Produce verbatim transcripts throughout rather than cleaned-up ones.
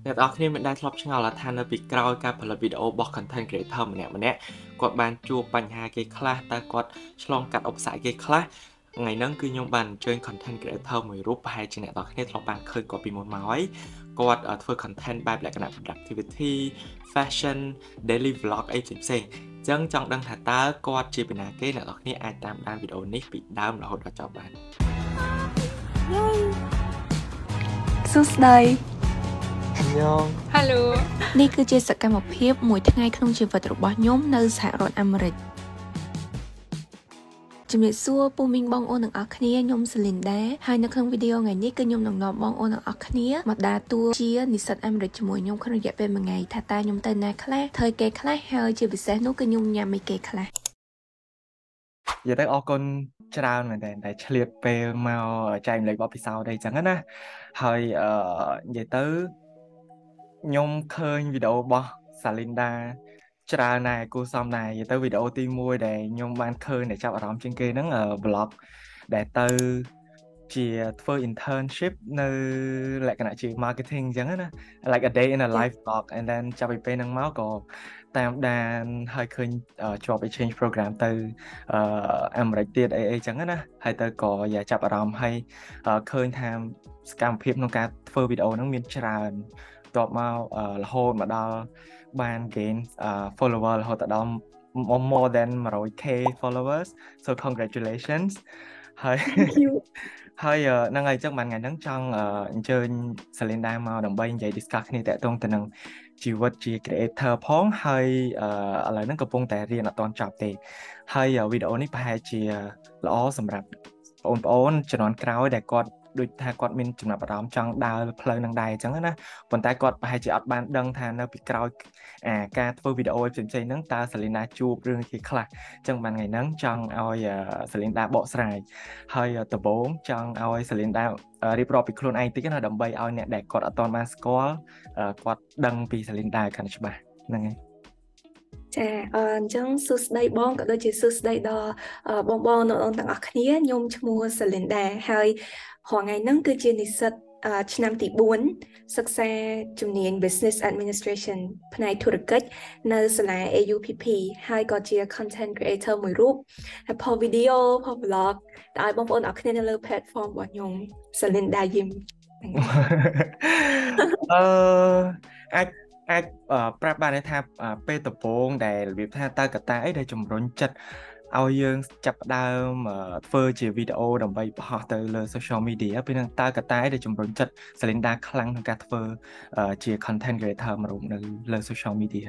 អ្នកទាំងអស់គ្នាមិនដែលធ្លាប់ឆ្ងល់ថានៅពីក្រោយការផលិតវីដេអូរបស់ content creator ម្នាក់ម្នាក់គាត់បានជួបបញ្ហាគេខ្លះតើគាត់ឆ្លងកាត់ឧបសគ្គគេខ្លះថ្ងៃហ្នឹងគឺខ្ញុំបានអញ្ជើញ content creator មួយរូបប្រហែលជាអ្នកទាំងអស់គ្នាធ្លាប់បានឃើញគាត់ពីមុនមកហើយគាត់ធ្វើ content បែបលក្ខណៈ productivity fashion daily vlog អីផ្សេងៗអញ្ចឹងចង់ដឹងថាតើគាត់ជាពីណាគេអ្នកទាំងអស់គ្នាអាចតាមដានវីដេអូនេះពីដើមរហូតដល់ចប់បានសួស្តីញោម Hello នេះគឺជាសកម្មភាពមួយថ្ងៃក្នុងជីវិតរបស់ខ្ញុំនៅសហរដ្ឋអាមេរិកជំរាបសួរពូមីងបងប្អូនទាំងអស់គ្នាខ្ញុំសេលីនដាហើយនៅក្នុងវីដេអូថ្ងៃនេះគឺខ្ញុំនឹងនាំបងប្អូនទាំងអស់គ្នាមកដើរតួជានិស្សិតអាមេរិកជាមួយខ្ញុំក្នុងរយៈពេលមួយថ្ងៃថាតើខ្ញុំទៅណាខ្លះធ្វើគេខ្លះហើយជាពិសេសនោះគឺខ្ញុំញ៉ាំអីគេខ្លះនិយាយទៅអរគុណច្រើនមែនតើដែលឆ្លៀតពេលមកចែករំលែកបទពិសោធន៍អីចឹងណាហើយអឺនិយាយទៅខ្ញុំឃើញវីដេអូរបស់ Salinda ច្រើនដែរគួរសមដែរនិយាយទៅវីដេអូទីមួយដែលខ្ញុំបានឃើញដែលចាប់អារម្មណ៍ជាងគេហ្នឹង vlog ដែលទៅជាធ្វើ internship នៅលក្ខណៈជា marketing អញ្ចឹងណា like a day in a life vlog and then ចាប់ពីពេលហ្នឹងមកក៏តាមដានហើយឃើញជាប់ exchange program ទៅអាមេរិកទៀតអីអីចឹងណាហើយទៅក៏យ៉ាចាប់អារម្មណ៍ហើយឃើញថាសកម្មភាពក្នុងការធ្វើវីដេអូហ្នឹងមានច្រើនតបមករហូតមកដល់បាន gain follower រហូតដល់ more than one hundred k followers so congratulations ហើយហើយហ្នឹងហើយចឹងបានថ្ងៃហ្នឹងចង់អញ្ជើញ Salinda មកដើម្បីនិយាយ discuss គ្នាតាក់ទងទៅនឹងជីវិតជា creator ផងហើយឥឡូវហ្នឹងកំពុងតែរៀនអត់ទាន់ចប់ទេហើយវីដេអូនេះប្រហែលជាល្អសម្រាប់បងប្អូនជំនាន់ក្រោយដែលគាត់ដូចថាគាត់មានចំណាប់អារម្មណ៍ចង់ដើរផ្លូវនឹងដែរអញ្ចឹងណាប៉ុន្តែគាត់ប្រហែលជាអត់បានដឹងថានៅពីក្រោយអាការធ្វើវីដេអូផ្សេងៗហ្នឹងតើ Salinda ជួបរឿងគេខ្លះអញ្ចឹងបានថ្ងៃហ្នឹងចង់ឲ្យ Salinda បកស្រាយហើយដំបូងចង់ឲ្យ Salinda រៀបរាប់ពីខ្លួនឯងតិចណាដើម្បីឲ្យអ្នកដែលគាត់អត់ទាន់បានស្គាល់គាត់ដឹងពី Salinda កាន់តែច្បាស់ហ្នឹងហើយចាអញ្ចឹងសួស្តីបងក៏ដូចជាសួស្តីដល់បងបងនៅទាំងអស់គ្នាខ្ញុំឈ្មោះ Salinda ហើយរាល់ថ្ងៃហ្នឹងគឺជានិស្សិតឆ្នាំទីfourសិក្សាជំនាញ Business Administration ផ្នែកធុរកិច្ចនៅសាលា A U P P ហើយក៏ជា Content Creator មួយរូបហើយផល video ផល vlog ឲ្យបងប្អូនអរគ្នានៅលើ platform របស់ខ្ញុំ Salinda Yim អឺអាចអាចប្រាប់បានថាពេលដំបូងដែលរបៀបថាតើកត្តាអីដែលជំរុញចិត្តឲ្យយើងចាប់ផ្ដើមធ្វើជាវីដេអូដើម្បីបង្ហោះទៅលើ social media ពេលហ្នឹងតើកត្តាអីដែលជំរុញចិត្ត Salinda ខ្លាំងក្នុងការធ្វើជា content creator មួយរូបនៅលើ social media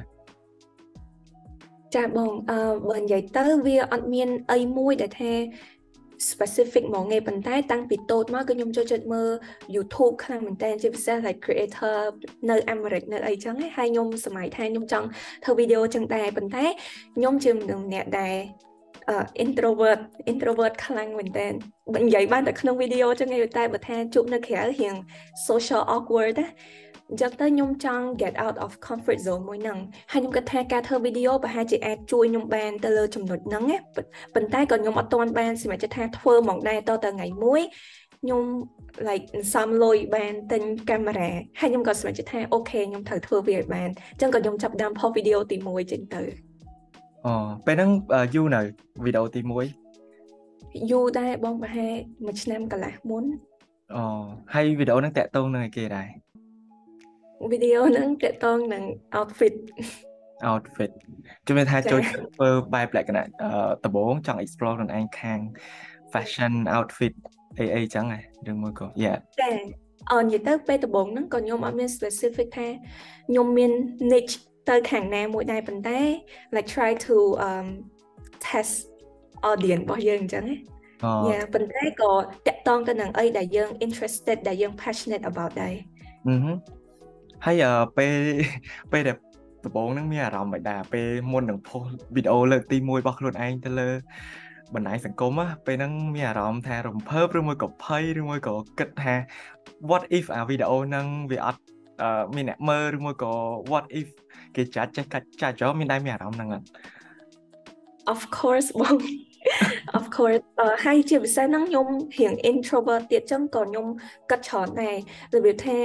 ចាបងអឺបើនិយាយទៅវាអត់មានអីមួយដែលថា specific ហ្មងទេប៉ុន្តែតាំងពីតូចមកគឺខ្ញុំចូលចិត្តមើល YouTube ខ្លាំងមែនតើជាពិសេស like creator នៅអាមេរិកនៅអីចឹងហើយខ្ញុំសម័យថាខ្ញុំចង់ធ្វើវីដេអូចឹងដែរប៉ុន្តែខ្ញុំជាមនុស្សម្នាក់ដែល introvert introvert ខ្លាំងមែនតើបើនិយាយបានតែក្នុងវីដេអូចឹងឯងតែបើថាជួបនៅក្រៅរៀង social awkward ណាអញ្ចឹងទៅខ្ញុំចង់ get out of comfort zone មួយហ្នឹងហើយខ្ញុំគិតថាការធ្វើវីដេអូប្រហែលជាអាចជួយខ្ញុំបានទៅលើចំណុចហ្នឹងណាប៉ុន្តែក៏ខ្ញុំអត់ទាន់បានសម្រេចថាធ្វើហ្មងដែរតទៅថ្ងៃមួយខ្ញុំ like សំលុយបានទិញកាមេរ៉ាហើយខ្ញុំក៏សម្រេចថាអូខេខ្ញុំត្រូវធ្វើវាឲ្យបានអញ្ចឹងក៏ខ្ញុំចាប់ដើមផុសវីដេអូទីoneចេញទៅអូពេលហ្នឹងយូរនៅវីដេអូទីone យូរដែរបងប្រហែលមួយឆ្នាំកន្លះមុនអូហើយវីដេអូហ្នឹងតាក់ទងនឹងអីគេដែរវីដេអូហ្នឹងតាក់ទងនឹង outfit outfit ជំនឿថាចូលធ្វើបែបលក្ខណៈដំបូងចង់ explore ខ្លួនឯងខាង fashion outfit អីអីចឹងហ៎ឬមួយក៏ yeah ចាអននិយាយទៅពេលដំបូងហ្នឹងក៏ខ្ញុំអត់មាន specific ថាខ្ញុំមាន niche ទៅខាងណាមួយដែរប៉ុន្តែ like try to um test audience របស់យើងអញ្ចឹងណាយ៉ាប៉ុន្តែក៏តាក់ទងទៅនឹងអីដែលយើង interested ដែលយើង passionate about ដែរអឺហើយពេលពេលដែលដំបូងហ្នឹងមានអារម្មណ៍មិនដែរពេលមុននឹងផុសវីដេអូលើកទីoneរបស់ខ្លួនឯងទៅលើបណ្ដាញសង្គមពេលហ្នឹងមានអារម្មណ៍ថារំភើបឬមួយក៏ភ័យឬមួយក៏គិតថា what if អាវីដេអូហ្នឹងវាអត់មានអ្នកមើលឬមួយក៏ what if គេចាត់ចេះកាច់ចាច់ចូលមានដែរមានអារម្មណ៍ហ្នឹងអត់ of course បង of course ហើយជាពិសេសហ្នឹងខ្ញុំរៀង introvert ទៀតចឹងក៏ខ្ញុំគិតច្រើនដែររបៀបថា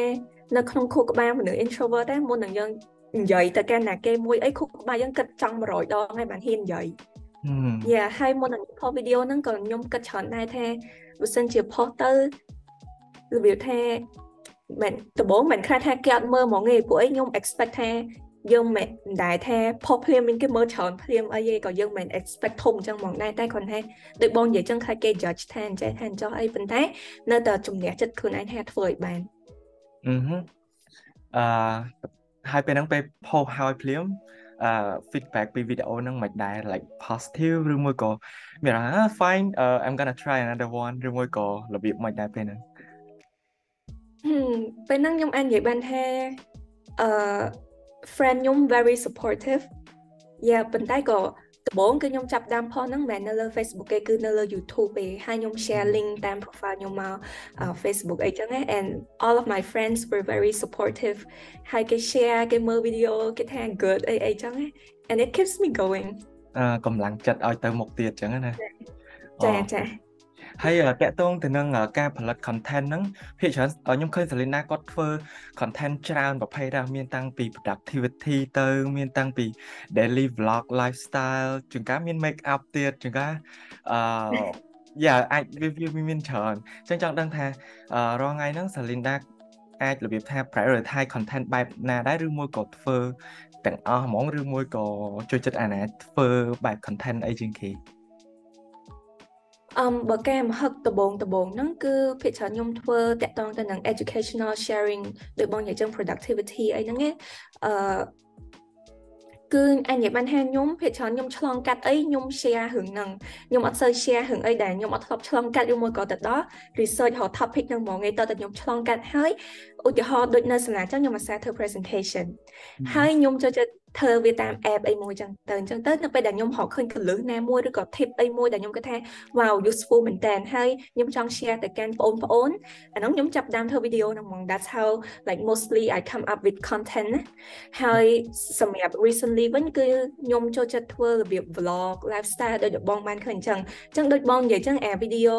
នៅក្នុងខួរក្បាលមនុស្ស introvert ដែរមុននឹងយើងនិយាយទៅកាន់ណាគេមួយអីខួរក្បាលយើងគិតចង់one hundredដងហើយបានហ៊ាននិយាយ Yeah ហើយមុននឹងផុសវីដេអូហ្នឹងក៏ខ្ញុំគិតច្រើនដែរថាបើសិនជាផុសទៅរបៀបថាមិនដំបូងមិនខ្លាចថាគេអត់មើលហ្មងទេពួកអីខ្ញុំ expect ថាយើងមិនដែរថាផុសភ្លាមមានគេមើលច្រើនភ្លាមអីទេក៏យើងមិន expect ធំអញ្ចឹងហ្មងដែរតែគ្រាន់តែដូចបងនិយាយអញ្ចឹងខ្លាចគេ judge ថាអញ្ចឹងថាអញ្ចឹងអីប៉ុន្តែនៅតែជំនះចិត្តខ្លួនឯងថាធ្វើឲ្យបានអឺហឺអឺហើយពេលហ្នឹងពេលផុសហើយភ្លាមអឺ feedback ពីវីដេអូហ្នឹងមិនដែរ like positive ឬមួយក៏មានថា fine uh, I'm gonna try another one ឬមួយក៏របៀបមិនដែរពេលហ្នឹងពេលហ្នឹងខ្ញុំអាចនិយាយបានថាអឺ friend ខ្ញុំ very supportive យ៉ាប៉ុន្តែក៏ដំបូងគឺខ្ញុំចាប់ដើមផុសហ្នឹងមិនមែននៅលើ Facebook ទេគឺនៅលើ YouTube ទេហើយខ្ញុំ share link តាម profile ខ្ញុំមក Facebook អីចឹងណា and all of my friends were very supportive ហើយគេ share គេមើល video គេថា good អីអីចឹងណា and it keeps me going អឺកម្លាំងចិត្តឲ្យទៅមុខទៀតចឹងណាចាចាហើយតកតងទៅនឹងការផលិត content ហ្នឹងភាគច្រើនខ្ញុំឃើញ Selena គាត់ធ្វើ content ច្រើនប្រភេទដែរមានតាំងពី productivity ទៅមានតាំងពី daily vlog lifestyle ជួនកាលមាន make up ទៀតជួនកាលអឺយ៉ាអាចវាមានច្រើនអញ្ចឹងចង់ដឹងថារាល់ថ្ងៃហ្នឹង Selena អាចរបៀបថា prioritize content បែបណាដែរឬមួយក៏ធ្វើទាំងអស់ហ្មងឬមួយក៏ជួយចិត្តអាណាធ្វើបែប content អីជាងគេអឺបើកែមហឹកដបងដបងហ្នឹងគឺភាគច្រើនខ្ញុំធ្វើតាក់ទងទៅនឹង educational sharing ដោយបងនិយាយចឹង productivity អីហ្នឹងឯងអឺគឺអញនិយាយបានថាខ្ញុំភាគច្រើនខ្ញុំឆ្លងកាត់អីខ្ញុំ share រឿងហ្នឹងខ្ញុំអត់សូវ share រឿងអីដែលខ្ញុំអត់ធ្លាប់ឆ្លងកាត់ឬមួយក៏ទៅដល់ research រក topic ហ្នឹងហ្មងឯងតើតើខ្ញុំឆ្លងកាត់ហើយឧទាហរណ៍ដូចនៅសាលាចឹងខ្ញុំអាសាធ្វើ presentation ហើយខ្ញុំចូលចិត្តធ្វើវាតាម app អីមួយចឹងទៅអញ្ចឹងទៅនៅពេលដែលខ្ញុំរកឃើញកលឹះណាមួយឬក៏ tip អីមួយដែលខ្ញុំគិតថា wow useful មែនតើហើយខ្ញុំចង់ share ទៅកាន់បងប្អូនអានោះខ្ញុំចាប់ដើមធ្វើវីដេអូហ្នឹងហ្មង that's how like mostly I come up with content ហើយសម្រាប់ recently វិញគឺខ្ញុំចូលចិត្តធ្វើរបៀប vlog lifestyle ដូចបងបានឃើញអញ្ចឹងអញ្ចឹងដូចបងនិយាយអញ្ចឹងអា video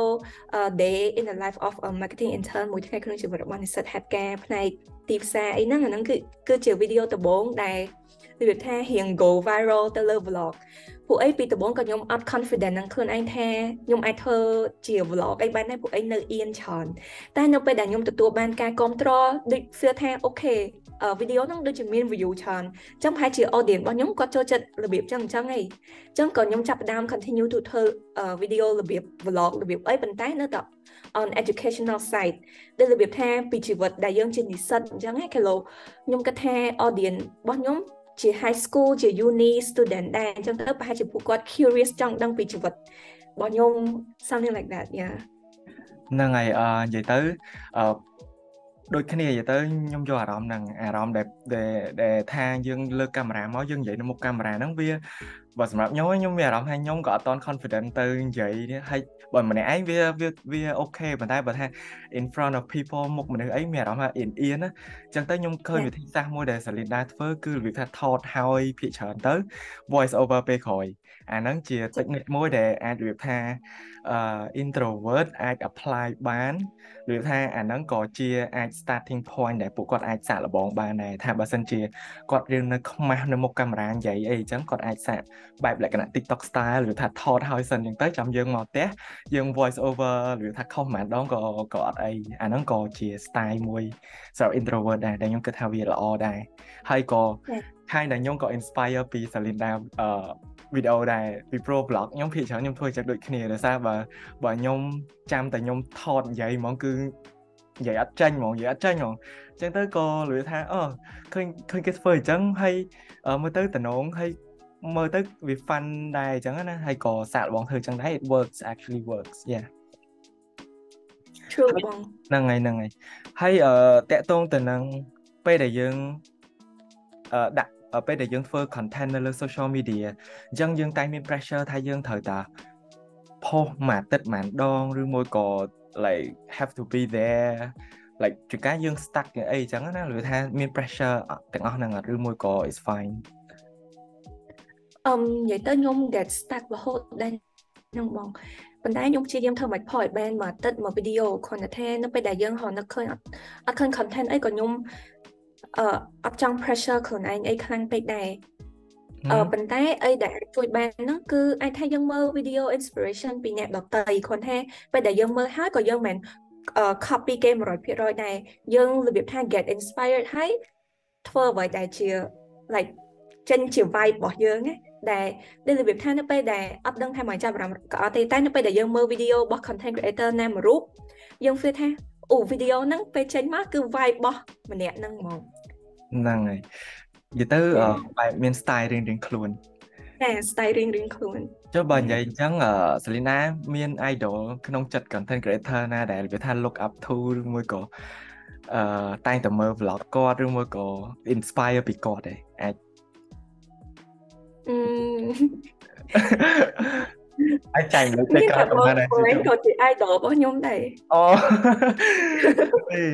day in the life of a marketing intern មួយថ្ងៃក្នុងជីវិតរបស់និស្សិតហេតុការផ្នែកទីផ្សារអីហ្នឹងអាហ្នឹងគឺគឺជាវីដេអូដំបូងដែលនិយាយថារៀង go viral ទៅលើ vlog ពួកអីពីដំបូងក៏ខ្ញុំអត់ confident នឹងខ្លួនឯងថាខ្ញុំអាចធ្វើជា vlog អីបានដែរពួកអីនៅអៀនច្រើនតែនៅពេលដែលខ្ញុំទទួលបានការគាំទ្រដូច feel ថាអូខេវីដេអូហ្នឹងដូចជាមាន view ច្រើនអញ្ចឹងប្រហែលជា audience របស់ខ្ញុំគាត់ចូលចិត្តរបៀបចឹងអញ្ចឹងហីអញ្ចឹងក៏ខ្ញុំចាប់ផ្ដើម continue to ធ្វើវីដេអូរបៀប vlog របៀបអីប៉ុន្តែនៅតែ on educational side ដែលរបៀបថាពីជីវិតដែលយើងជានិស្សិតអញ្ចឹងហ៎គេលោខ្ញុំគិតថា audience របស់ខ្ញុំជា high school ជា uni student ដែរអញ្ចឹងទៅប្រហែលជាពួកគាត់ curious ចង់ដឹងពីជីវិតរបស់ខ្ញុំ something like that yeah ហ្នឹងហើយអឺនិយាយទៅអឺដូចគ្នានិយាយទៅខ្ញុំយកអារម្មណ៍ហ្នឹងអារម្មណ៍ដែលដែលថាយើងលើកកាមេរ៉ាមកយើងនិយាយនៅមុខកាមេរ៉ាហ្នឹងវាបើសម្រាប់ខ្ញុំខ្ញុំមានអារម្មណ៍ថាខ្ញុំក៏អត់តន់ confident ទៅនិយាយនេះហើយបើម្នាក់ឯងវាវាវាអូខេប៉ុន្តែបើថា in front of people មុខមនុស្សអីមានអារម្មណ៍ថាអៀនអៀនណាអញ្ចឹងទៅខ្ញុំឃើញវិធីសាស្ត្រមួយដែល Selena ធ្វើគឺរបៀបថាថតហើយភាគច្រើនទៅ voice over ពេលក្រោយអាហ្នឹងជា technique មួយដែលអាចរបៀបថាអឺ introvert អាច apply បានឬថាអាហ្នឹងក៏ជាអាច starting point ដែលពួកគាត់អាចសាកល្បងបានដែរថាបើសិនជាគាត់រៀននៅខ្មាស់នៅមុខកាមេរ៉ានិយាយអីអញ្ចឹងគាត់អាចសាកបែបលក្ខណៈ TikTok style ឬថាថតហើយសិនអញ្ចឹងទៅចាំយើងមកផ្ទះយើង voice over ឬថាខុសម្ដងក៏ក៏អត់អីអាហ្នឹងក៏ជា style មួយសម្រាប់ introvert ដែរដែលខ្ញុំគិតថាវាល្អដែរហើយក៏ខាងដែលខ្ញុំក៏ inspire ពី Selena អឺវីដេអូដែរពី pro blog ខ្ញុំភាគច្រើនខ្ញុំធ្វើចិត្តដូចគ្នាដោយសារបើបើខ្ញុំចាំតែខ្ញុំថតនិយាយហ្មងគឺនិយាយអត់ចាញ់ហ្មងនិយាយអត់ចាញ់ហ្មងអញ្ចឹងទៅក៏លឺថាអូឃើញឃើញគេធ្វើអញ្ចឹងហើយមើលទៅតំណងហើយមើលទៅវា fun ដែរអញ្ចឹងណាហើយក៏សាកល្បងធ្វើអញ្ចឹងដែរ it works actually works yeah true បងហ្នឹងហើយហ្នឹងហើយហើយអឺតាក់ទងទៅនឹងពេលដែលយើងអឺដាក់ពេលដែលយើងធ្វើ content នៅលើ social media អញ្ចឹងយើងតែមាន pressure ថាយើងត្រូវតាផុសមួយអាទិត្យមួយដងឬមួយក៏ like have to be there like ជួនកាលយើង stuck អីអញ្ចឹងណាឬថាមាន pressure ទាំងអស់ហ្នឹងឬមួយក៏ is fine អឹមនិយាយទៅខ្ញុំ get stuck រហូតដែរហ្នឹងបងប៉ុន្តែខ្ញុំព្យាយាមធ្វើមិនផលឲ្យបានមួយអាទិត្យមួយវីដេអូគ្រាន់តែថានៅពេលដែលយើងរកនឹកឃើញអត់អត់ឃើញ content អីក៏ខ្ញុំអឺអត់ចង់ pressure ខ្លួនឯងអីខ្លាំងពេកដែរអឺប៉ុន្តែអីដែលអាចជួយបានហ្នឹងគឺអាចថាយើងមើល video inspiration ពីអ្នកដទៃគ្រាន់តែពេលដែលយើងមើលហើយក៏យើងមិនអឺ copy គេ one hundred percent ដែរយើងរបៀបថា get inspired ហើយធ្វើអ្វីដែលជា like ចេញជា vibe របស់យើងណាដែលដែលរបៀបថានៅពេលដែលអត់ដឹងថាមកចាប់អារម្មណ៍ក៏អត់ទេតែនៅពេលដែលយើងមើល video របស់ content creator ណាមួយរូបយើង feel ថាអូ video ហ្នឹងពេលចេញមកគឺ vibe របស់ម្នាក់ហ្នឹងហ្មងហ្នឹងហើយនិយាយទៅបែបមាន style រៀងៗខ្លួនតែ style រៀងៗខ្លួនចុះបើនិយាយអញ្ចឹងសាលីណាមាន idol ក្នុងចិត្ត content creator ណាដែលវាថា look up to ឬមួយក៏អឺតែងតែមើល vlog គាត់ឬមួយក៏ inspire ពីគាត់ទេអាចអឺអាចចាញ់លើតែក្រៅប្រហែលដែរគាត់ជា idol របស់ខ្ញុំដែរអូអេ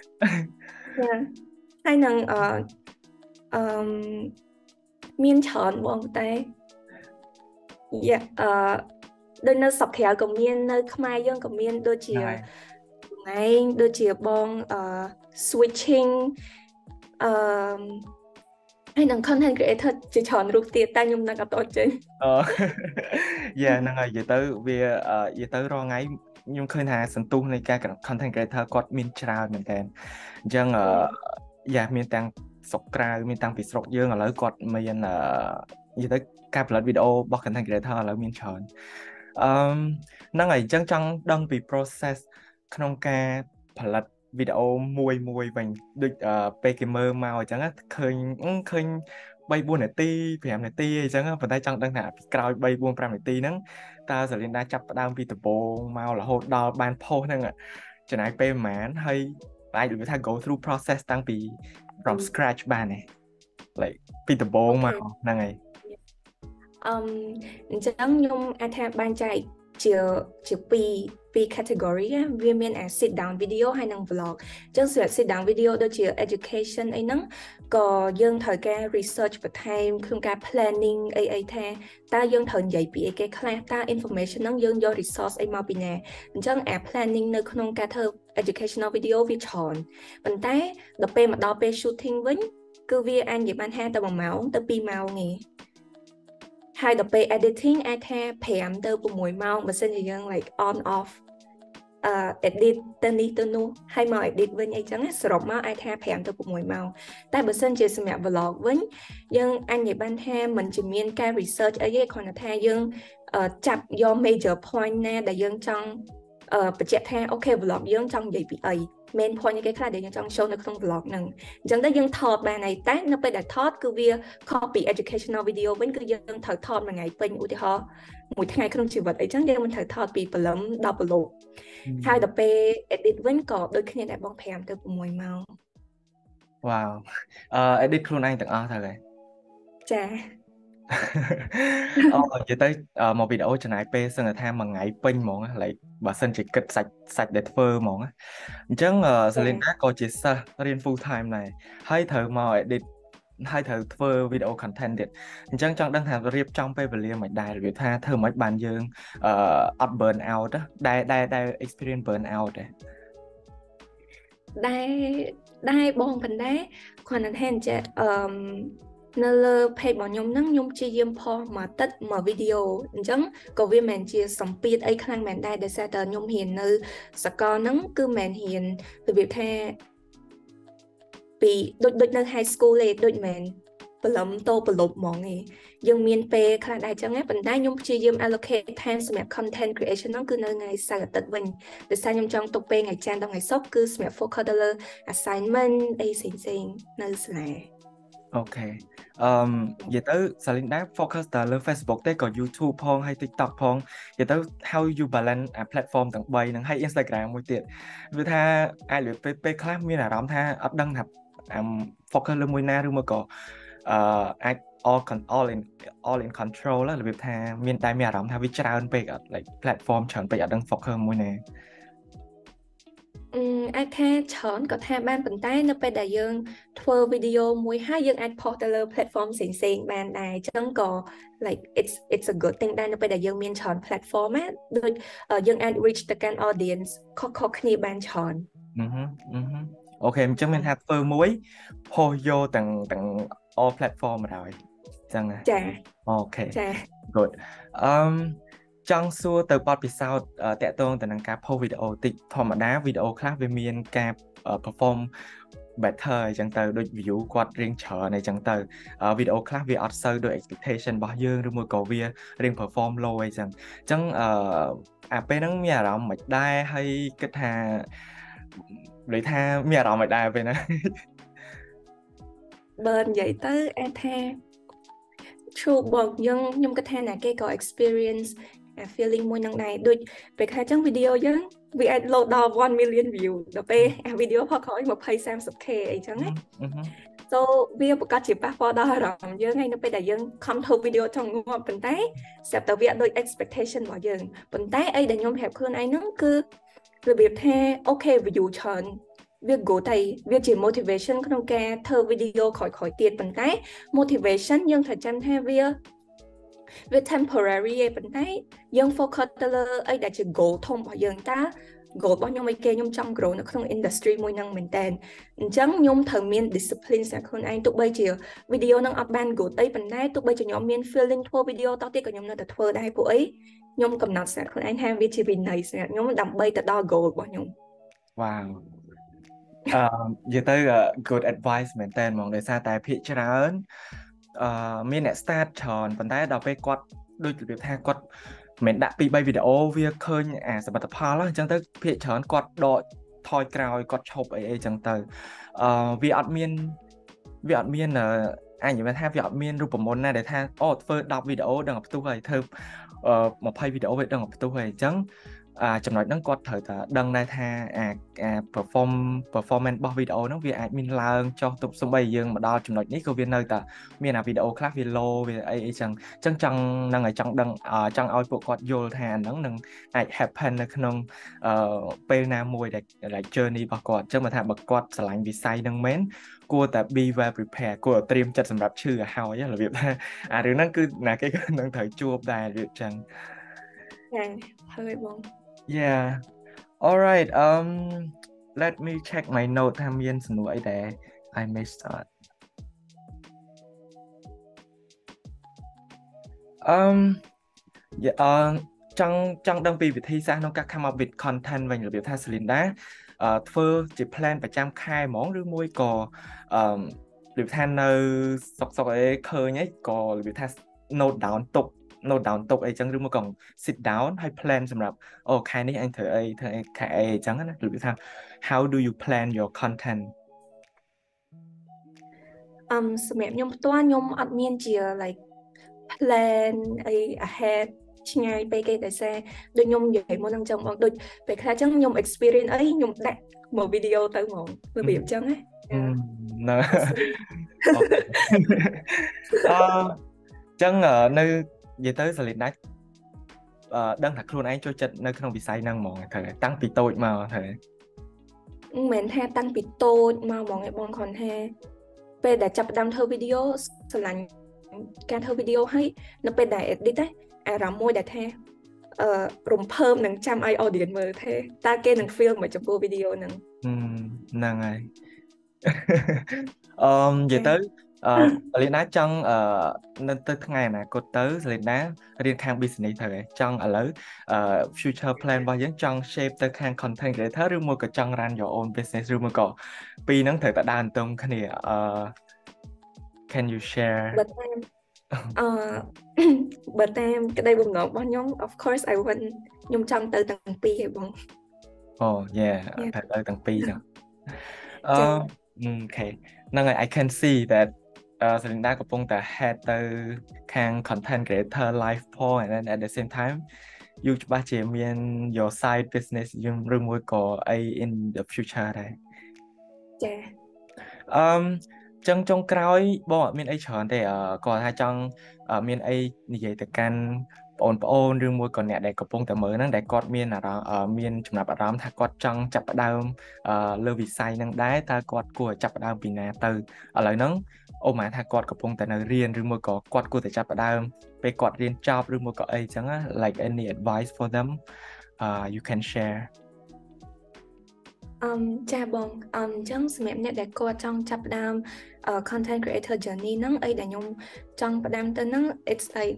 ហើយនឹងអឺអឺមានច្រើនបងតែយ៉ាអឺដូចនៅស្រុកក្រៅក៏មាននៅខ្មែរយើងក៏មានដូចជាថ្ងៃដូចជាបងអឺ switching អឺហើយនឹង content creator ជាច្រើនរូបទៀតតែខ្ញុំនៅអត់តចេញអូយ៉ាហ្នឹងហើយនិយាយទៅវានិយាយទៅរាល់ថ្ងៃខ្ញុំឃើញថាសន្ទុះនៃការ content creator គាត់មានច្រើនមែនតើអញ្ចឹងយ៉ាមានទាំងស្រុកក្រៅមានតាំងពីស្រុកយើងឥឡូវគាត់មាននិយាយទៅការផលិតវីដេអូរបស់ content creator ឥឡូវមានច្រើនអឺហ្នឹងហើយអញ្ចឹងចង់ដឹងពី process ក្នុងការផលិតវីដេអូមួយមួយវិញដូចពេលគេមើលមកអញ្ចឹងឃើញឃើញthree fourនាទីfiveនាទីអញ្ចឹងប៉ុន្តែចង់ដឹងថាពីក្រោយthree four fiveនាទីហ្នឹងតើសាលីណាចាប់ផ្ដើមពីដំបូងមករហូតដល់បាន post ហ្នឹងចំណាយពេលប្រហែលហើយអាចនិយាយថា go through process តាំងពី from scratch បានទេ like ពីដំបូងមកហ្នឹងហើយអឺអញ្ចឹងខ្ញុំអាចថាបែងចែកជាជាពីរពីរ category វាមាន sit down video ហើយនិង vlog អញ្ចឹងសម្រាប់ sit down video ដូចជា education អីហ្នឹងក៏យើងត្រូវការ research បន្ថែមក្នុងការ planning អីអីថាតើយើងត្រូវនិយាយពីអីគេខ្លះតើ information ហ្នឹងយើងយក resource អីមកពីណាអញ្ចឹងអា planning នៅក្នុងការធ្វើ educational video វាច្រើនប៉ុន្តែដល់ពេលមកដល់ពេល shooting វិញគឺវាអាចនិយាយបានថាទៅoneម៉ោងទៅtwoម៉ោងទេហើយដល់ពេល editing អាចថាfiveទៅsixម៉ោងបើសិនជាយើង like on off អឺ edit ទៅនេះទៅនោះហើយមក edit វិញអីចឹងសរុបមកអាចថាfiveទៅsixម៉ោងតែបើសិនជាសម្រាប់ vlog វិញយើងអាចនិយាយបានថាមិនជាមានការ research អីទេគ្រាន់តែថាយើងចាប់យក major point ណាដែលយើងចង់អឺបញ្ជាក់ថាអូខេ vlog យើងចង់និយាយពីអី main point គេខ្លះដែលយើងចង់ show នៅក្នុង vlog ហ្នឹងអញ្ចឹងទៅយើងថតបានហើយតែនៅពេលដែលថតគឺវា copy educational video វិញគឺយើងត្រូវថតមួយថ្ងៃពេញឧទាហរណ៍មួយថ្ងៃក្នុងជីវិតអីចឹងយើងមិនត្រូវថតពីព្រលឹមដល់ព្រលប់ហើយដល់ពេល edit វិញក៏ដូចគ្នាដែរបងfiveទៅsixម៉ោងវ៉ាវអឺ edit ខ្លួនឯងទាំងអស់ទៅហើយចាអូនិយាយទៅមកវីដេអូចំណាយពេលសឹងថាមួយថ្ងៃពេញហ្មង like បើសិនជាគិតសាច់សាច់ដែលធ្វើហ្មងអញ្ចឹងសាលីណាក៏ជាសិស្សរៀន full time ដែរហើយត្រូវមក edit ហើយត្រូវធ្វើវីដេអូ content ទៀតអញ្ចឹងចង់ដឹងថារៀបចំពេលវេលាមិនដែររបៀបថាធ្វើមិនបានយើងអឺអត់ burn out ដែរដែរដែរ experience burn out ដែរដែរដែរបងប៉ុន្តែគ្រាន់តែថាចេះអឺនៅលើ page របស់ខ្ញុំហ្នឹងខ្ញុំព្យាយាមផុសមួយអាទិត្យមួយវីដេអូអញ្ចឹងក៏វាមិនជាសម្ពាធអីខ្លាំងមែនដែរដោយសារតែខ្ញុំរៀននៅសាកលហ្នឹងគឺមិនរៀនរបៀបថាពីដូចដូចនៅ high school ទេដូចមិនព្រលឹមតោប្រលប់ហ្មងឯងយើងមានពេលខ្លះដែរអញ្ចឹងប៉ុន្តែខ្ញុំព្យាយាម allocate time សម្រាប់ content creation ហ្នឹងគឺនៅថ្ងៃសៅរ៍អាទិត្យវិញដោយសារខ្ញុំចង់ទុកពេលថ្ងៃច័ន្ទដល់ថ្ងៃសុក្រគឺសម្រាប់ focus ទៅលើ assignment អីផ្សេងៗនៅសាលាអូខេអឺនិយាយទៅសាលីនដែរ focus តែលើ Facebook ទេក៏ YouTube ផងហើយ TikTok ផងនិយាយទៅ how you balance អា platform ទាំង3ហ្នឹងហើយ Instagram មួយទៀតវាថាអាចលើពេលពេលខ្លះមានអារម្មណ៍ថាអត់ដឹងថា focus លើមួយណាឬមកក៏អឺអាច all all in all in control របៀបថាមានតែមានអារម្មណ៍ថាវាច្រើនពេកអត់ like platform ច្រើនពេកអត់ដឹង focus មួយណា Ừm, ai tha chọn có tha ban bản tay nó phải đại dương thua video mùi hai dương ai post lên platform xịn xịn ban đài chẳng có like it's it's a good thing that nó phải đại dương miền chọn platform á đôi uh, dương ai reach the can audience khó khó khăn ban chọn ừ hứ, ừ hứ. Ok chẳng mình hát phơ muối hô vô tầng tầng all platform rồi chẳng à chà ok chà good um, ចង់សួរទៅបទពិសោធន៍អឺតាក់ទងទៅនឹងការ post វីដេអូតិចធម្មតាវីដេអូខ្លះវាមានការ perform better អញ្ចឹងទៅដូច view គាត់រៀងច្រើនអីចឹងទៅអឺវីដេអូខ្លះវាអត់សូវដូច expectation របស់យើងឬមួយក៏វារៀង perform low អីចឹងអញ្ចឹងអឺអាពេលហ្នឹងមានអារម្មណ៍មិនដែរហើយគិតថានិយាយថាមានអារម្មណ៍មិនដែរពេលហ្នឹង bên vậy tới ai tha true bọn dân nhưng cái tha là cái có experience à, feeling môi năng này đôi về khai chẳng video chứ vì ai load đo one million view đợt pe à, video họ có một pay sam sub k ấy chẳng ấy so vì một cái chỉ bắt vào đó rồi chứ ngay nó bây giờ dân không thu video trong ngõ bên tay sẽ tạo việc đôi expectation của dân bên tay ấy để nhóm hẹp hơn ai nó cứ rồi việc tha ok ví dụ chọn việc gỗ tay việc chỉ motivation không kè thơ video khỏi khỏi tiệt bên tay motivation nhưng thời gian theo việc việc temporary ấy bên tay dân focus là ấy đã chỉ gỗ thông của dân ta gỗ bao nhiêu mấy kê nhung trong gỗ nó không industry môi năng mình tên chẳng nhung thần miên discipline sẽ không anh tụi bây giờ video năng up ban gỗ tay bên tay tụi bây giờ nhóm miên feeling thua video tao tiếc của nhóm nó đã thua đây của ấy nhung cầm nọt sẽ không anh ham việc chỉ vì này sẽ nhung đầm bay từ đo gỗ của nhung wow អឺនិយាយទៅ good advice មែនតើហ្មងដោយសារតែភាគច្រើនអឺមានអ្នក start ច្រើនប៉ុន្តែដល់ពេលគាត់ដូចរបៀបថាគាត់មិនដាក់ពីរបីវីដេអូវាឃើញអាសមិទ្ធផលអញ្ចឹងទៅភាគច្រើនគាត់ដកថយក្រោយគាត់ឈប់អីអីអញ្ចឹងទៅអឺវាអត់មានវាអត់មានអញនិយាយថាវាអត់មានរូបមន្តណាដែលថាអូធ្វើដប់វីដេអូដឹងតែផ្ទុះហើយធ្វើអឺ20វីដេអូវាដឹងតែផ្ទុះហើយអញ្ចឹងអាចំណុចហ្នឹងគាត់ត្រូវតែដឹងដែរថាអាអា perform performance របស់វីដេអូហ្នឹងវាអាចមានឡើងចុះទុបសំបីយើងមកដល់ចំណុចនេះក៏វានៅតែមានអាវីដេអូខ្លះវា low វាអីអីចឹងអញ្ចឹងចង់នឹងឲ្យចង់ដឹងចង់ឲ្យពួកគាត់យល់ថាអាហ្នឹងនឹងអាច happen នៅក្នុងអឺពេលណាមួយដែល like journey របស់គាត់អញ្ចឹងមកថាបើគាត់ឆ្លាញ់វិស័យហ្នឹងមែនគួរតែ be well prepared គួរតែត្រៀមចិត្តសម្រាប់ឈឺឲ្យហើយរបៀបថាអារឿងហ្នឹងគឺណាគេក៏នឹងត្រូវជួបដែររបៀបចឹងចាហើយបង Yeah. All right. Um, let me check my note ថាមានសំណួរអីដែល I missed out. Um, yeah, អឺចង់ចង់ដឹងពីវិធីសាស្ត្រក្នុងការ come up with content វិញរបៀបថា Celinda អឺធ្វើជា plan ប្រចាំខែហ្មងឬមួយក៏អឺរបៀបថានៅសុកសុកអីឃើញអីក៏របៀបថា note down ទុកnote down ទុកអីចឹងឬមកក៏ sit down ហើយ plan សម្រាប់អូខែនេះអញធ្វើអីធ្វើអីខែអីចឹងណាឬថា how do you plan your content អឹមសម្រាប់ខ្ញុំផ្ទាល់ខ្ញុំអត់មានជា like plan អី ahead ឆ្ងាយពេកទេតែសារដូចខ្ញុំនិយាយមុននឹងចឹងបងដូចពេលខ្លះចឹងខ្ញុំ experience អីខ្ញុំដាក់មក video ទៅហ្មងរបៀបចឹងណាណ៎អឺចឹងនៅនិយាយទៅ Celinda អឺដឹងថាខ្លួនឯងចូលចិត្តនៅក្នុងវិស័យហ្នឹងហ្មងត្រូវតាំងពីតូចមកត្រូវមិនមែនថាតាំងពីតូចមកហ្មងឯបងគ្រាន់ថាពេលដែលចាប់ផ្ដើមធ្វើវីដេអូស្រឡាញ់ការធ្វើវីដេអូហើយនៅពេលដែល edit ទេអារម្មណ៍មួយដែលថាអឺរំភើបនឹងចាំឲ្យ audience មើលទេតើគេនឹង feel មកចំពោះវីដេអូហ្នឹងហ្នឹងហើយអឺនិយាយទៅអឺ Celinda ចង់អឺនៅទៅថ្ងៃអនាគតទៅ Celinda រៀនខាង business ទៅហើយចង់ឥឡូវអឺ future plan របស់យើងចង់ shape ទៅខាង content creator ឬមួយក៏ចង់ run your own business ឬមួយក៏ពីរហ្នឹងត្រូវតែដើរទន្ទឹមគ្នាអឺ can you share បើតាមអឺបើតាមក្តីបំណងរបស់ខ្ញុំ of course I want ខ្ញុំចង់ទៅទាំងពីរឯងបងអូ yeah ទៅទៅទាំងពីរចឹងអឺ okay ហ្នឹងហើយ I can see that uh, Celinda កំពុងតែ head ទៅខាង content creator life point and then at the same time យូរច្បាស់ជាមាន your side business យើងឬមួយក៏អី in the future ដែរចាអឺចឹងចុងក្រោយបងអត់មានអីច្រើនទេគាត់ថាចង់មានអីនិយាយទៅកាន់ប្អូនប្អូនឬមួយក៏អ្នកដែលកំពុងតែមើលហ្នឹងដែលគាត់មានអារម្មណ៍អឺមានចំណាប់អារម្មណ៍ថាគាត់ចង់ចាប់ផ្ដើមអឺលើវិស័យហ្នឹងដែរតើគាត់គួរចាប់ផ្ដើមពីណាទៅឥឡូវហ្នឹងអូម៉ាថាគាត់កំពុងតែនៅរៀនឬមួយក៏គាត់គួរតែចាប់ផ្ដើមពេលគាត់រៀនចប់ឬមួយក៏អីចឹងណា like any advice for them uh you can share អឹមចាបងអឹមអញ្ចឹងសម្រាប់អ្នកដែលគាត់ចង់ចាប់ផ្ដើម content creator journey ហ្នឹងអីដែលខ្ញុំចង់ផ្ដើមទៅហ្នឹង it's like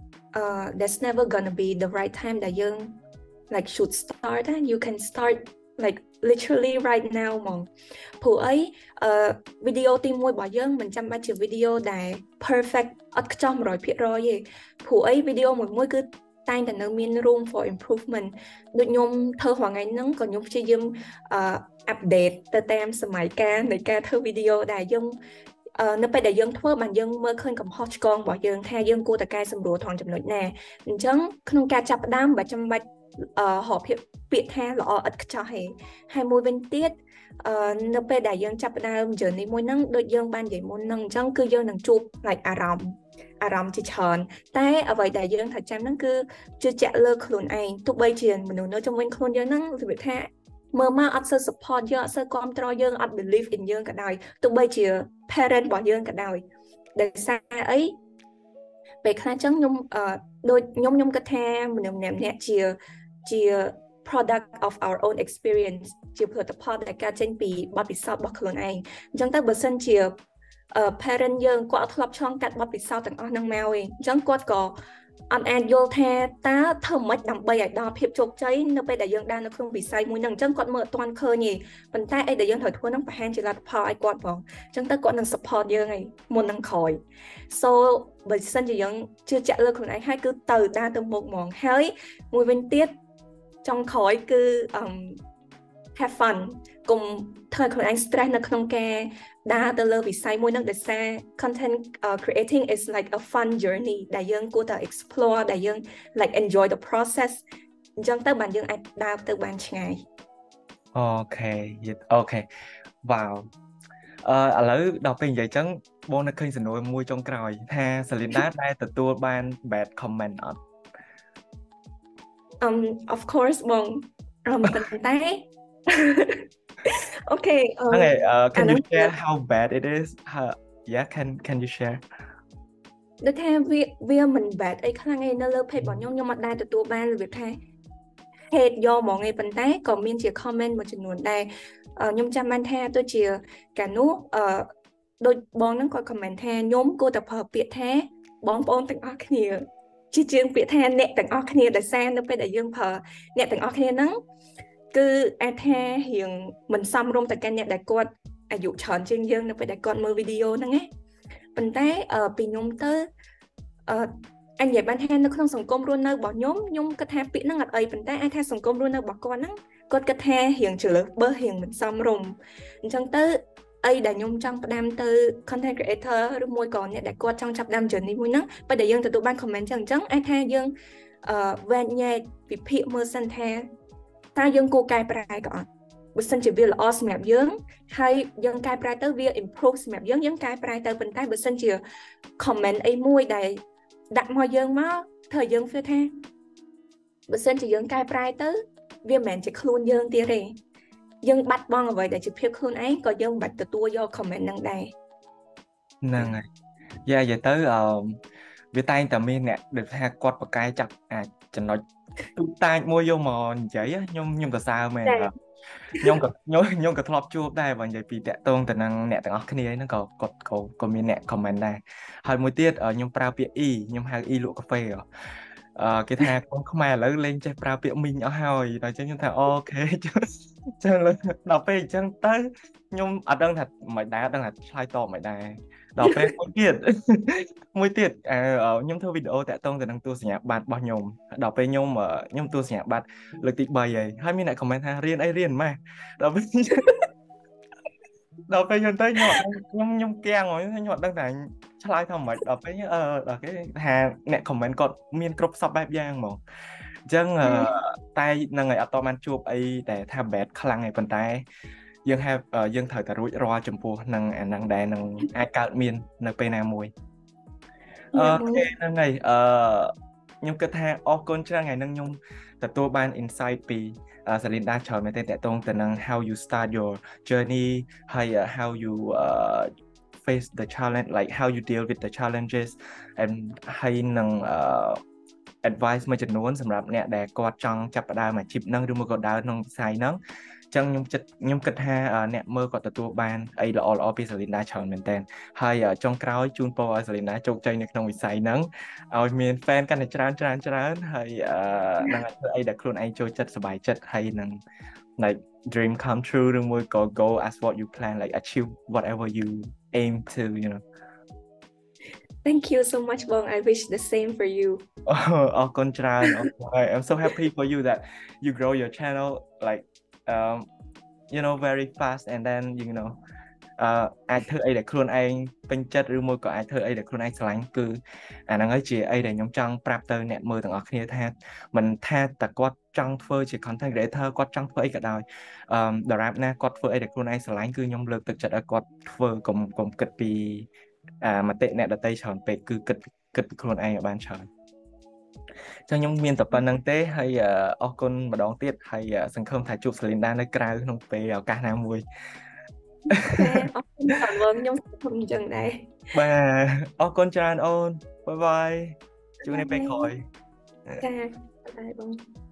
uh there's never gonna be the right time ដែលយើង like should start and you can start like literally right now ហ្មងព្រោះអីអឺវីដេអូទីមួយរបស់យើងមិនចាំបាច់ជាវីដេអូដែល perfect អត់ខ្ចោះ one hundred percent ទេព្រោះអីវីដេអូមួយមួយគឺតែងតែនៅមាន room for improvement ដូចខ្ញុំធ្វើរាល់ថ្ងៃហ្នឹងក៏ខ្ញុំព្យាយាមអឺ update ទៅតាមសម័យកាលនៃការធ្វើវីដេអូដែលយើងនៅពេលដែលយើងធ្វើបានយើងមើលឃើញកំហុសឆ្គងរបស់យើងថាយើងគួរតែកែសម្រួលត្រង់ចំណុចណាអញ្ចឹងក្នុងការចាប់ផ្ដើមបើចាំបាច់អឺរកភាពពាក្យថាល្អឥតខ្ចោះទេហើយមួយវិញទៀតអឺនៅពេលដែលយើងចាប់ផ្ដើម journey មួយហ្នឹងដូចយើងបាននិយាយមុនហ្នឹងអញ្ចឹងគឺយើងនឹងជួប like អារម្មណ៍អារម្មណ៍ជាច្រើនតែអ្វីដែលយើងត្រូវចាំហ្នឹងគឺជឿជាក់លើខ្លួនឯងទោះបីជាមនុស្សនៅជុំវិញខ្លួនយើងហ្នឹងរបៀបថាមើលមកអត់សូវ support យើងអត់សូវគាំទ្រយើងអត់ believe in យើងក៏ដោយទោះបីជា parent របស់យើងក៏ដោយដោយសារអីពេលខ្លះចឹងខ្ញុំអឺដូចខ្ញុំខ្ញុំគិតថាមនុស្សម្នាក់ម្នាក់ជាជា product of our own experience ជាផលិតផលដែលកើតចេញពីបទពិសោធន៍របស់ខ្លួនឯងអញ្ចឹងទៅបើសិនជា parent យើងគាត់ធ្លាប់ឆ្លងកាត់បទពិសោធន៍ទាំងអស់ហ្នឹងមកឯងអញ្ចឹងគាត់ក៏អត់អាចយល់ថាតើធ្វើម៉េចដើម្បីឲ្យដល់ភាពជោគជ័យនៅពេលដែលយើងដើរនៅក្នុងវិស័យមួយហ្នឹងអញ្ចឹងគាត់មើលអត់ទាន់ឃើញទេប៉ុន្តែអីដែលយើងត្រូវធ្វើហ្នឹងប្រហែលជាលទ្ធផលឲ្យគាត់ផងអញ្ចឹងទៅគាត់នឹង support យើងឯងមុននឹងក្រោយ so បើសិនជាយើងជឿជាក់លើខ្លួនឯងហើយគឺទៅដើរទៅមុខហ្មងហើយមួយវិញទៀតចុងក្រោយគឺ um have fun កុំធ្វើខ្លួនឯង stress នៅក្នុងការដើរទៅលើវិស័យមួយហ្នឹងដោយសារ content uh, creating is like a fun journey ដែលយើងគួរតែ explore ដែលយើង like enjoy the process អញ្ចឹងទៅបានយើងអាចដើរទៅបានឆ្ងាយអូខេអូខេវ៉ាវអឺឥឡូវដល់ពេលនិយាយចឹងបងនឹកឃើញសំណួរមួយចុងក្រោយថា Celinda ដែលទទួលបាន bad comment អត់ um of course បងប៉ុន្តែ okay uh, okay uh, can you share how bad it is how, yeah can can you share ដូចថាវាវាមិន bad អីខ្លាំងឯនៅលើ page របស់ខ្ញុំខ្ញុំអត់ដែរទទួលបានរបៀបថា hate យកហ្មងឯប៉ុន្តែក៏មានជា comment មួយចំនួនដែរខ្ញុំចាំបានថាដូចជាកាលនោះអឺដូចបងហ្នឹងគាត់ comment ថាខ្ញុំគួរតែប្រើពាក្យថាបងប្អូនទាំងអស់គ្នាជាជាងពាក្យថាអ្នកទាំងអស់គ្នាដោយសារនៅពេលដែលយើងប្រើអ្នកទាំងអស់គ្នាហ្នឹងគឺអាចថារៀងមិនសមរម្យទៅកាន់អ្នកដែលគាត់អាយុច្រើនជាងយើងនៅពេលដែលគាត់មើលវីដេអូហ្នឹងណាប៉ុន្តែពីខ្ញុំទៅអឺអញនិយាយបានថានៅក្នុងសង្គមរស់នៅរបស់ខ្ញុំខ្ញុំគិតថាពាក្យហ្នឹងអត់អីប៉ុន្តែអាចថាសង្គមរស់នៅរបស់គាត់ហ្នឹងគាត់គិតថារៀងជ្រើសរើសរៀងមិនសមរម្យអញ្ចឹងទៅអីដែលខ្ញុំចង់ផ្ដាំទៅ content creator ឬមួយក៏អ្នកដែលគាត់ចង់ចាប់ផ្ដើម journey មួយហ្នឹងបើដែលយើងទទួលបាន comment ចឹងអញ្ចឹងអាចថាយើងអឺវែងញែកវិភាគមើលសិនថាតើយើងគួរកែប្រែក៏អត់បើសិនជាវាល្អសម្រាប់យើងហើយយើងកែប្រែទៅវា improve សម្រាប់យើងយើងកែប្រែទៅប៉ុន្តែបើសិនជា comment អីមួយដែលដាក់មកយើងមកធ្វើយើង feel ថាបើសិនជាយើងកែប្រែទៅវាមិនមែនជាខ្លួនយើងទៀតទេយើងបាត់បង់អ្វីដែលជាភាពខ្លួនឯងក៏យើងមិនបាច់ទទួលយក comment ហ្នឹងដែរហ្នឹងហើយយ៉ានិយាយទៅអឺវាតែងតែមានអ្នកដែលថាគាត់ប្រកែចាប់អាចចំណុចទូតាចមួយយកមកនិយាយខ្ញុំខ្ញុំសរសើរមែនខ្ញុំក៏ខ្ញុំខ្ញុំក៏ធ្លាប់ជួបដែរបើនិយាយពីតាក់ទងទៅនឹងអ្នកទាំងអស់គ្នាហ្នឹងក៏គាត់ក៏ក៏មានអ្នក comment ដែរហើយមួយទៀតខ្ញុំប្រើពាក្យ e ខ្ញុំហៅ e លក់កាហ្វេអឺគេថាកូនខ្មែរឥឡូវលេងចេះប្រើពាក្យមីងអស់ហើយដល់ចឹងខ្ញុំថាអូខេចឹងដល់ពេលអញ្ចឹងទៅខ្ញុំអត់ដឹងថាមិនដែរអត់ដឹងថាឆ្លើយតបមិនដែរដល់ពេលមួយទៀតមួយទៀតខ្ញុំធ្វើវីដេអូតាក់ទងទៅនឹងតួសញ្ញាបត្ររបស់ខ្ញុំដល់ពេលខ្ញុំខ្ញុំតួសញ្ញាបត្រលើកទី3ហើយហើយមានអ្នក comment ថារៀនអីរៀនម៉េះដល់ពេលដល់ពេលខ្ញុំទៅខ្ញុំខ្ញុំខ្ញុំកៀងខ្ញុំអត់ដឹងថាឆ្លើយថាម៉េចដល់ពេលអឺដល់គេថាអ្នក comment គាត់មានគ្រប់សពបែបយ៉ាងហ្មងអញ្ចឹងតែនឹងឲ្យអត់តបានជួបអីតែថា bad ខ្លាំងឯប៉ុន្តែយើង have យើងត្រូវតែរួចរាល់ចំពោះនឹងអាហ្នឹងដែរនឹងអាចកើតមាននៅពេលណាមួយអូខេហ្នឹងហើយអឺខ្ញុំគិតថាអរគុណច្រើនថ្ងៃហ្នឹងខ្ញុំទទួលបាន insight ពី Celinda ច្រើនមែនទែនតកតងទៅនឹង how you start your journey ហើយ how you uh, face the challenge like how you deal with the challenges and ហើយនឹង uh, advice មួយចំនួនសម្រាប់អ្នកដែលគាត់ចង់ចាប់ផ្ដើមអាជីពហ្នឹងឬមកក៏ដើរក្នុងវិស័យហ្នឹងចឹងខ្ញុំចិត្តខ្ញុំគិតថាអ្នកមើលគាត់ទទួលបានអីល្អល្អពី Celinda ច្រើនមែនតើហើយចុងក្រោយជូនពរឲ្យ Celinda ជោគជ័យនៅក្នុងវិស័យហ្នឹងឲ្យមាន fan កាន់តែច្រើនច្រើនច្រើនហើយនឹងឲ្យធ្វើអីដែលខ្លួនឯងចូលចិត្តសប្បាយចិត្តហើយនឹង like dream come true ឬមួយក៏ go as what you plan like achieve whatever you aim to you know Thank you so much បង I wish the same for you អរគុណច្រើនអរគុណ I'm so happy for you that you grow your channel like um you know very fast and then you know អឺអាចធ្វើអីដែលខ្លួនឯងពេញចិត្តឬមួយក៏អាចធ្វើអីដែលខ្លួនឯងស្រឡាញ់គឺអាហ្នឹងហើយជាអីដែលខ្ញុំចង់ប្រាប់ទៅអ្នកមើលទាំងអស់គ្នាថាមិនថាតែគាត់ចង់ធ្វើជា content creator គាត់ចង់ធ្វើអីក៏ដោយអឺដរាបណាគាត់ធ្វើអីដែលខ្លួនឯងស្រឡាញ់គឺខ្ញុំលើកទឹកចិត្តឲ្យគាត់ធ្វើកុំកុំគិតពីអាមតិអ្នកដទៃច្រើនពេកគឺគិតគិតពីខ្លួនឯងឲ្យបានច្រើនចឹងខ្ញុំមានតែប៉ុណ្្នឹងទេហើយអរគុណម្ដងទៀតហើយសង្ឃឹមថាជួប Celinda នៅក្រៅក្នុងពេលឱកាសណាមួយចាអរគុណច្រើនបងខ្ញុំសង្ឃឹមអញ្ចឹងដែរបាទអរគុណច្រើនអូនបាយបាយជួបនៅពេលក្រោយចាបាយបង